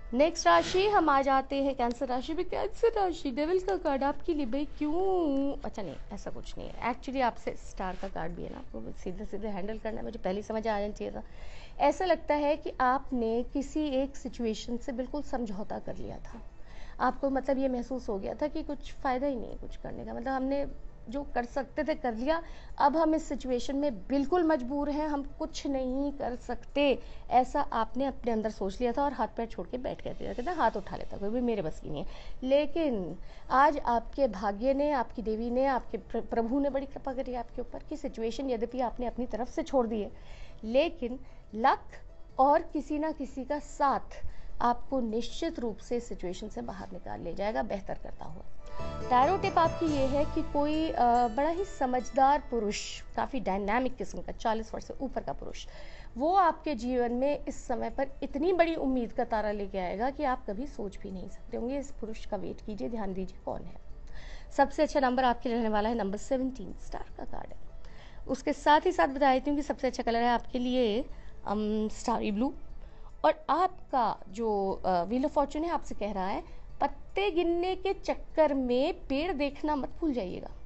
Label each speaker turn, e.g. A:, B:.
A: Next राशि हम आ जाते हैं कैंसर राशि में। कैंसर राशि, डेविल का कार्ड आपके लिए भाई क्यों? अच्छा नहीं, ऐसा कुछ नहीं है एक्चुअली, आपसे स्टार का कार्ड भी है ना, आपको सीधे सीधे हैंडल करना है, मुझे पहले समझ आ जाना चाहिए था। ऐसा लगता है कि आपने किसी एक सिचुएशन से बिल्कुल समझौता कर लिया था। आपको मतलब ये महसूस हो गया था कि कुछ फ़ायदा ही नहीं है कुछ करने का, मतलब हमने जो कर सकते थे कर लिया, अब हम इस सिचुएशन में बिल्कुल मजबूर हैं, हम कुछ नहीं कर सकते, ऐसा आपने अपने अंदर सोच लिया था और हाथ पैर छोड़ के बैठ गए थे, कहते हाथ उठा लेता कोई भी, मेरे बस की नहीं है। लेकिन आज आपके भाग्य ने, आपकी देवी ने, आपके प्रभु ने बड़ी कृपा करी आपके ऊपर कि सिचुएशन यद्यपि आपने अपनी तरफ से छोड़ दी है, लेकिन लक और किसी ना किसी का साथ आपको निश्चित रूप से सिचुएशन से बाहर निकाल ले जाएगा, बेहतर करता हुआ। टैरो टिप आपकी ये है कि कोई बड़ा ही समझदार पुरुष, काफ़ी डायनामिक किस्म का, 40 वर्ष से ऊपर का पुरुष, वो आपके जीवन में इस समय पर इतनी बड़ी उम्मीद का तारा लेके आएगा कि आप कभी सोच भी नहीं सकते होंगे। इस पुरुष का वेट कीजिए, ध्यान दीजिए कौन है। सबसे अच्छा नंबर आपके रहने वाला है नंबर 17, स्टार का कार्ड है। उसके साथ ही साथ बता देती हूँ कि सबसे अच्छा कलर है आपके लिए स्टारी ब्लू। और आपका जो व्हील ऑफ फॉर्चून है आपसे कह रहा है, पत्ते गिनने के चक्कर में पेड़ देखना मत भूल जाइएगा।